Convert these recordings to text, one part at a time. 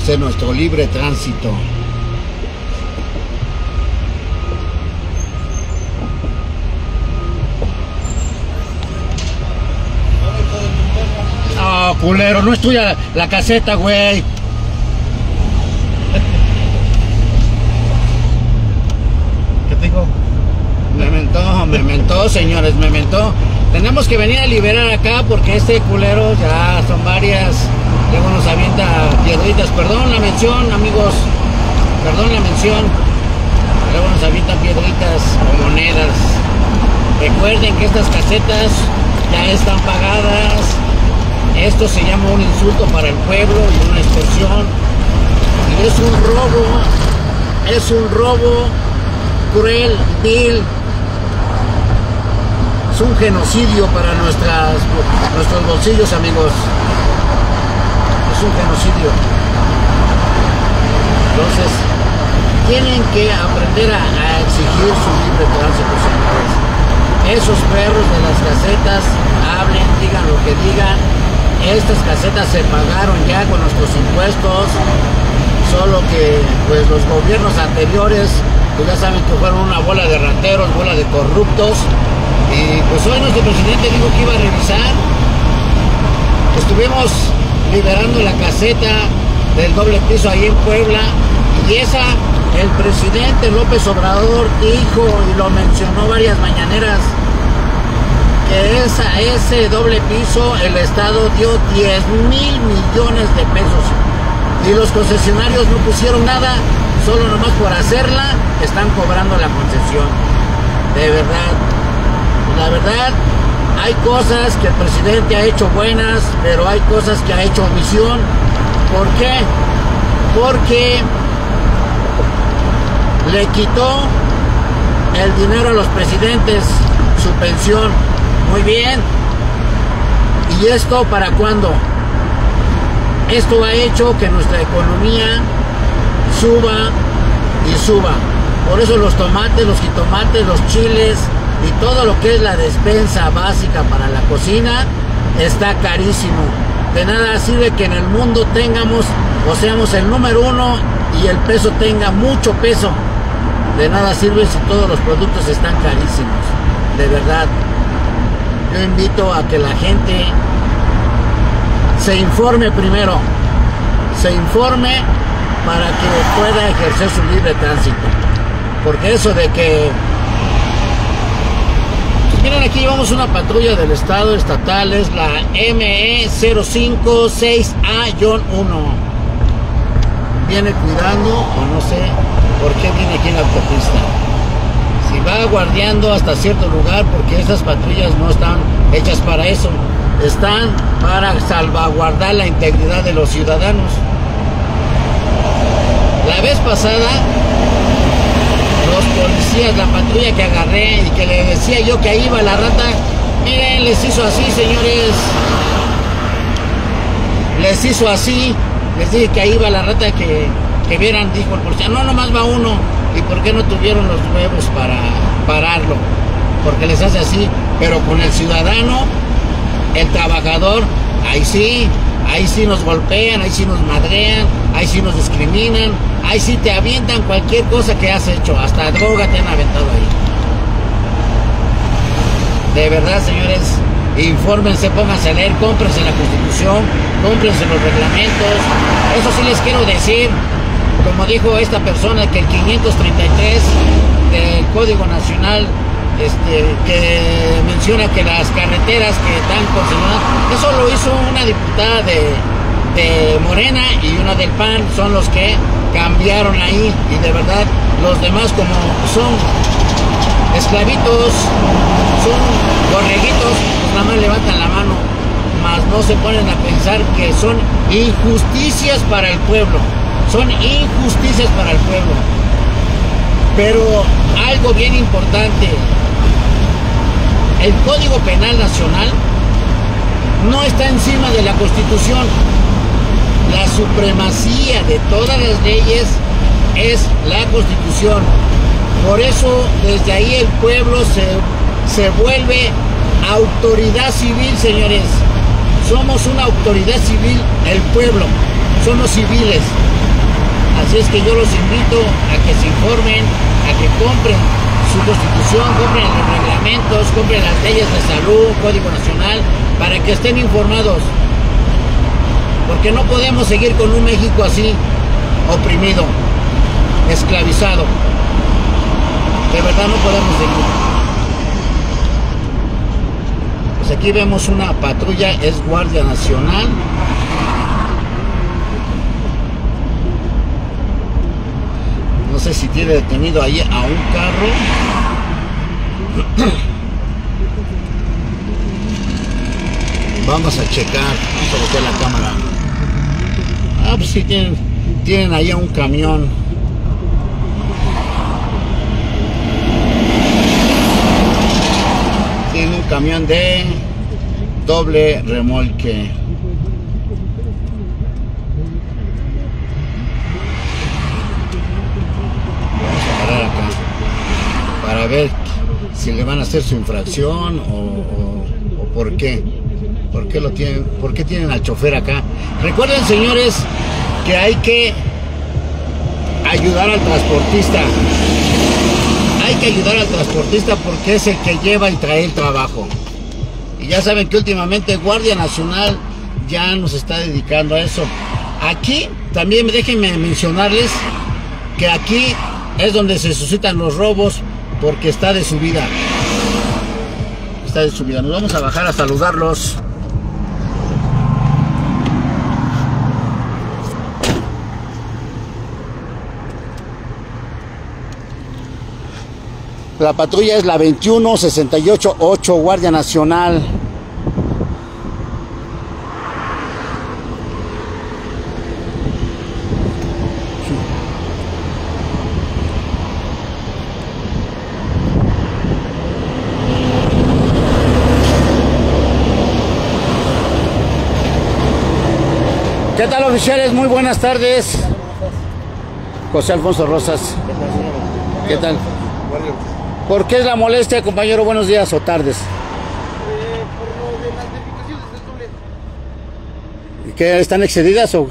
ejercer nuestro libre tránsito. No, culero, no es tuya la caseta, güey. ¿Qué te digo? Me mentó, señores, me mentó. Tenemos que venir a liberar acá porque este culero ya son varias. Luego nos avienta piedritas. Perdón la mención, amigos. Perdón la mención. Luego nos avientan piedritas o monedas. Recuerden que estas casetas ya están pagadas. Esto se llama un insulto para el pueblo y una extorsión. Y es un robo. Es un robo cruel, vil. Es un genocidio para nuestros bolsillos, amigos. Es un genocidio. Entonces, tienen que aprender a exigir su libre tránsito, señores. Esos perros de las casetas, hablen, digan lo que digan. Estas casetas se pagaron ya con nuestros impuestos. Solo que, pues, los gobiernos anteriores, pues ya saben que fueron una bola de rateros, bola de corruptos. Y pues hoy nuestro presidente dijo que iba a revisar. Estuvimos liberando la caseta del doble piso ahí en Puebla. Y el presidente López Obrador dijo y lo mencionó varias mañaneras, que ese doble piso el Estado dio 10,000 millones de pesos. Y los concesionarios no pusieron nada, solo nomás por hacerla están cobrando la concesión. De verdad. La verdad, hay cosas que el presidente ha hecho buenas, pero hay cosas que ha hecho omisión. ¿Por qué? Porque le quitó el dinero a los presidentes, su pensión. Muy bien. ¿Y esto para cuándo? Esto ha hecho que nuestra economía suba y suba. Por eso los tomates, los jitomates, los chiles y todo lo que es la despensa básica para la cocina está carísimo. De nada sirve que en el mundo tengamos o seamos el número uno y el peso tenga mucho peso. De nada sirve si todos los productos están carísimos. De verdad. Yo invito a que la gente se informe primero. Se informe para que pueda ejercer su libre tránsito. Porque eso de que... Miren, aquí llevamos una patrulla del estado estatal, es la ME056A-1. Viene cuidando, o no sé por qué viene aquí en la autopista. Si va guardiando hasta cierto lugar, porque esas patrullas no están hechas para eso. Están para salvaguardar la integridad de los ciudadanos. La vez pasada... los policías, la patrulla que agarré y que le decía yo que ahí iba la rata, miren, les hizo así, señores. Les hizo así. Les dije que ahí iba la rata, que vieran, dijo el policía. No, nomás va uno. ¿Y por qué no tuvieron los huevos para pararlo? Porque les hace así. Pero con el ciudadano, el trabajador, ahí sí nos golpean, ahí sí nos madrean, ahí sí nos discriminan, ahí sí te avientan cualquier cosa que has hecho, hasta droga te han aventado ahí. De verdad, señores, infórmense, pónganse a leer, cómprense la Constitución, cómprense los reglamentos. Eso sí les quiero decir, como dijo esta persona, que el 533 del Código Nacional, que menciona que las carreteras que están concesionadas, eso lo hizo una diputada de Morena y una del PAN, son los que cambiaron ahí. Y de verdad, los demás, como son esclavitos, son borreguitos, pues nada más levantan la mano, mas no se ponen a pensar que son injusticias para el pueblo. Son injusticias para el pueblo. Pero algo bien importante, el Código Penal Nacional no está encima de la Constitución. La supremacía de todas las leyes es la Constitución. Por eso desde ahí el pueblo se vuelve autoridad civil, señores. Somos una autoridad civil, el pueblo. Somos civiles. Así es que yo los invito a que se informen, a que compren su constitución, compren los reglamentos, compren las leyes de salud, Código Nacional, para que estén informados. Porque no podemos seguir con un México así, oprimido, esclavizado. De verdad no podemos seguir. Pues aquí vemos una patrulla, es Guardia Nacional. No sé si tiene detenido ahí a un carro. Vamos a checar, vamos a meter la cámara. Ah, pues sí, tienen ahí a un camión. Tienen un camión de doble remolque. Vamos a parar acá para ver si le van a hacer su infracción o por qué. ¿Por qué lo tienen? ¿Por qué tienen al chofer acá? Recuerden, señores, que hay que ayudar al transportista. Hay que ayudar al transportista porque es el que lleva y trae el trabajo. Y ya saben que últimamente Guardia Nacional ya nos está dedicando a eso. Aquí también déjenme mencionarles que aquí es donde se suscitan los robos porque está de subida. Está de subida. Nos vamos a bajar a saludarlos. La patrulla es la 21688 Guardia Nacional. ¿Qué tal, oficiales? Muy buenas tardes. José Alfonso Rosas. ¿Qué tal? ¿Por qué es la molestia, compañero? Buenos días o tardes. Por lo de las verificaciones del doble. ¿Y qué están excedidas o? De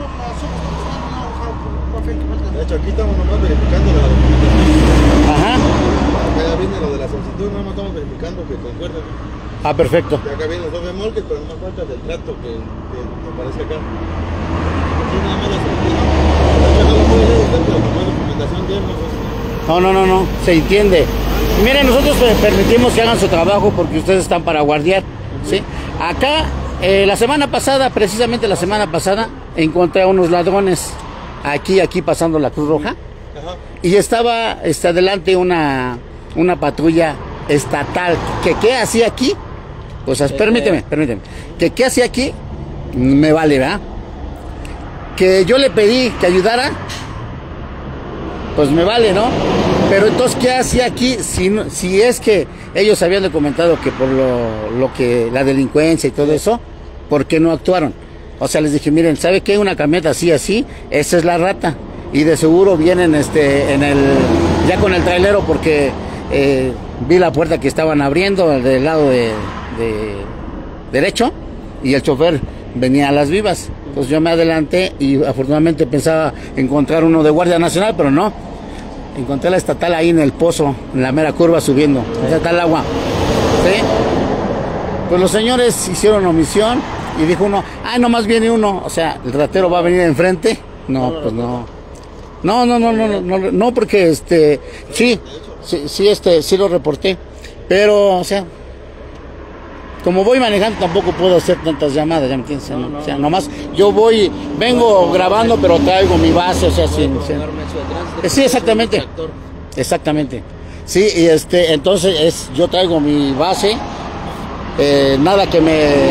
hecho, aquí estamos nomás verificando la documentación. Ajá. Acá viene lo de la solicitud, nada más estamos verificando que concuerden. Ah, perfecto. Y acá vienen los dos remolques, pero no falta del trato que aparece acá. Aquí nada más la solicitud. De hecho, no lo puede leer usted, pero como es documentación de él, no sé. No, se entiende. Miren, nosotros permitimos que hagan su trabajo porque ustedes están para guardiar, ¿sí? Acá, la semana pasada, precisamente la semana pasada, encontré a unos ladrones aquí pasando la Cruz Roja. Ajá. Y estaba adelante una patrulla estatal. ¿Qué hacía aquí? Pues permíteme. ¿Qué hacía aquí? Me vale, ¿verdad? Que yo le pedí que ayudara, pues me vale, ¿no? Pero entonces, ¿qué hacía aquí? Si es que ellos habían documentado que por lo que la delincuencia y todo eso, ¿por qué no actuaron? O sea, les dije, miren, ¿sabe qué? Una camioneta así, esa es la rata. Y de seguro vienen ya con el trailero porque vi la puerta que estaban abriendo del lado de derecho y el chofer venía a las vivas. Entonces yo me adelanté y afortunadamente pensaba encontrar uno de Guardia Nacional, pero no. Encontré la estatal ahí en el pozo, en la mera curva subiendo. Ya está el agua. ¿Sí? Pues los señores hicieron omisión y dijo uno, ay, nomás viene uno. O sea, ¿el ratero va a venir enfrente? No, pues no. No, porque sí lo reporté. Pero, o sea, como voy manejando tampoco puedo hacer tantas llamadas, ¿ya me entiendes? O sea, nomás yo vengo grabando, pero traigo mi base, o sea, sí, exactamente. Sí, y entonces yo traigo mi base, nada que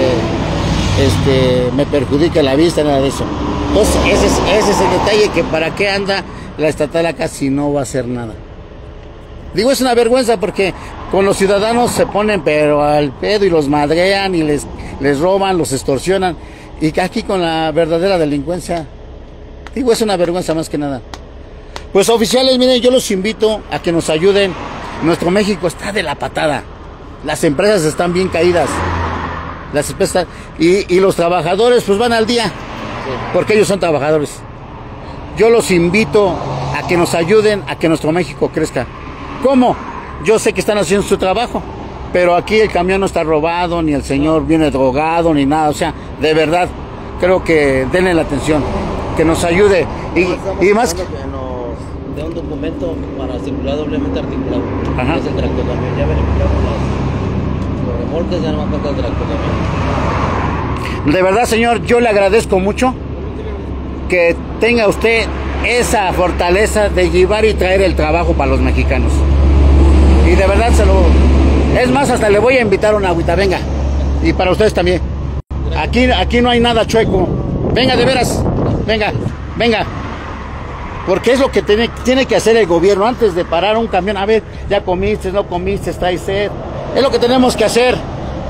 me perjudique la vista, nada de eso. Entonces, ese es el detalle, que para qué anda la estatal acá si no va a hacer nada. Digo, es una vergüenza porque con los ciudadanos se ponen pero al pedo y los madrean y les roban, los extorsionan. Y que aquí con la verdadera delincuencia, digo, es una vergüenza más que nada. Pues oficiales, miren, yo los invito a que nos ayuden. Nuestro México está de la patada. Las empresas están bien caídas. Las empresas y los trabajadores pues van al día. Porque ellos son trabajadores. yo los invito a que nos ayuden a que nuestro México crezca. ¿Cómo? Yo sé que están haciendo su trabajo, pero aquí el camión no está robado, ni el señor viene drogado, ni nada. O sea, de verdad, creo que denle la atención, que nos ayude. Y más que de un documento para circular doblemente articulado. Ajá. Es el tractocamión. Ya verificamos los remolques, ya no me falta el tractocamión. de verdad, señor, yo le agradezco mucho que tenga usted esa fortaleza de llevar y traer el trabajo para los mexicanos. Y de verdad es más, hasta le voy a invitar una agüita, venga. Y para ustedes también. Aquí no hay nada chueco. Venga, de veras, venga. Porque es lo que tiene que hacer el gobierno antes de parar un camión. A ver, ya comiste, no comiste, traes sed. Es lo que tenemos que hacer.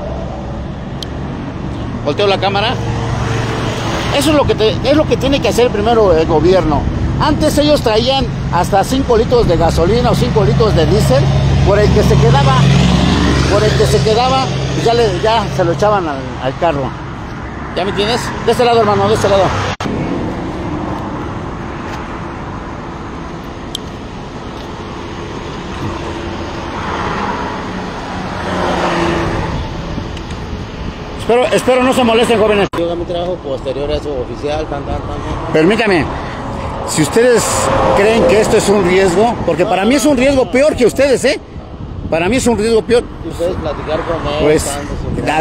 Volteo la cámara. Eso es lo que tiene que hacer primero el gobierno. Antes ellos traían hasta 5 litros de gasolina o 5 litros de diésel. Por el que se quedaba, ya se lo echaban al carro. ¿Ya me entiendes? De este lado, hermano, de este lado. Espero no se molesten, jóvenes. Yo hago mi trabajo posterior a eso, oficial, Permítame. Si ustedes creen que esto es un riesgo, porque para mí es un riesgo peor que ustedes, ¿eh? Para mí es un riesgo peor. Si puedes platicar con él. Pues, la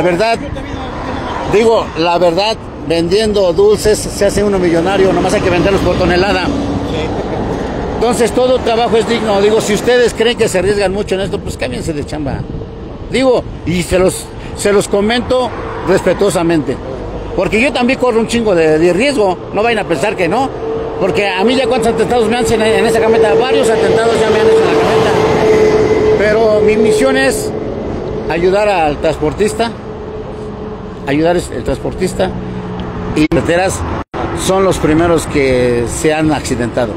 verdad, vendiendo dulces se hace uno millonario, nomás hay que venderlos por tonelada. Entonces, todo trabajo es digno. Digo, si ustedes creen que se arriesgan mucho en esto, pues cámbiense de chamba. Digo, y se los comento respetuosamente. Porque yo también corro un chingo de riesgo. No vayan a pensar que no. Porque a mí ya cuántos atentados me hacen en esa camioneta. Varios atentados ya me han hecho en la camioneta. Pero mi misión es ayudar al transportista. Ayudar al transportista. Y las carreteras son los primeros que se han accidentado.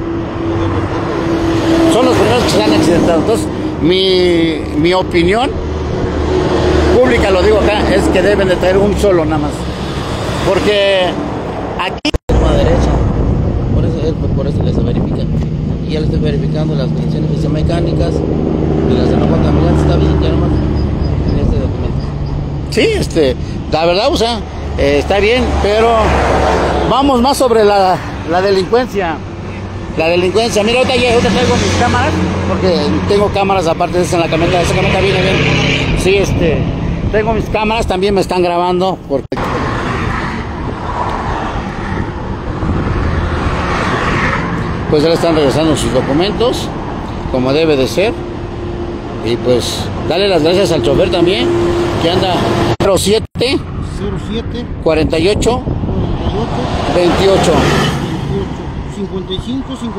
Son los primeros que se han accidentado. Entonces, mi opinión pública, lo digo acá, es que deben de traer un solo nada más. Porque aquí a derecha, por eso les verifican. Y ya le estoy verificando las condiciones fisiomecánicas y las de la contaminación. Está bien, ya nomás en este documento. Sí, la verdad, o sea, está bien, pero vamos más sobre la delincuencia. La delincuencia, mira, ahorita traigo mis cámaras, porque tengo cámaras aparte de esa en la camioneta. Esa camioneta viene bien. Sí, tengo mis cámaras, también me están grabando, porque pues ya le están regresando sus documentos, como debe de ser. Y pues, dale las gracias al chofer también, que anda 07 48 28 55 07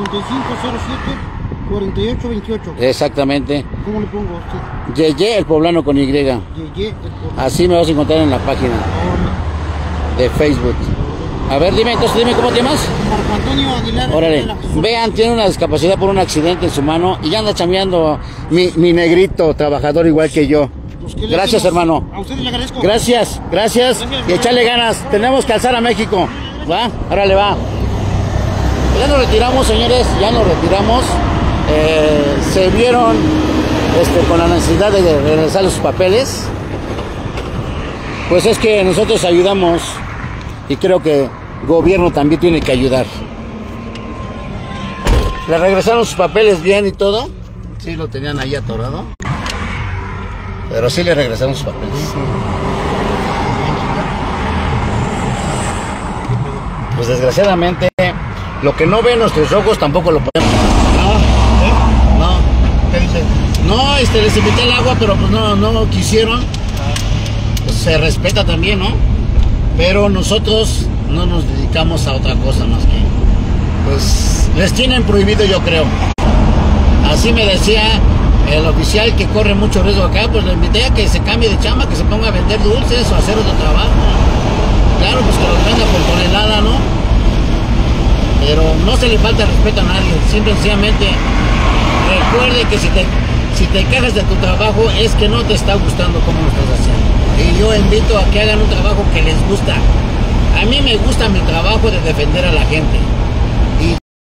48 28. Exactamente. ¿Cómo le pongo a usted? Yeye el Poblano con Y. Yeye el Poblano. Así me vas a encontrar en la página de Facebook. A ver, dime cómo te llamas. Marco Antonio Aguilar. Órale, vean, tiene una discapacidad por un accidente en su mano y ya anda chambeando mi negrito trabajador igual que yo. Pues, gracias, hermano. A ustedes le agradezco. Gracias y echarle ganas. Tenemos que alzar a México. ¿Va? Órale, va. Ya nos retiramos, señores, ya nos retiramos. Se vieron con la necesidad de regresar sus papeles. Pues es que nosotros ayudamos y creo que el gobierno también tiene que ayudar. Le regresaron sus papeles bien y todo. Sí, lo tenían ahí atorado. Pero sí le regresaron sus papeles. Pues desgraciadamente, lo que no ven nuestros ojos tampoco lo podemos. No, ¿qué dice? No, les invité el agua, pero pues no quisieron. Pues se respeta también, ¿no? Pero nosotros no nos dedicamos a otra cosa más que, pues, les tienen prohibido, yo creo. Así me decía el oficial que corre mucho riesgo acá, pues le invité a que se cambie de chamba, que se ponga a vender dulces o a hacer otro trabajo. Claro, pues que los venda por tonelada, ¿no? Pero no se le falta respeto a nadie. Simple y sencillamente recuerde que si te quejas de tu trabajo es que no te está gustando cómo lo estás haciendo. Y yo invito a que hagan un trabajo que les gusta. A mí me gusta mi trabajo de defender a la gente.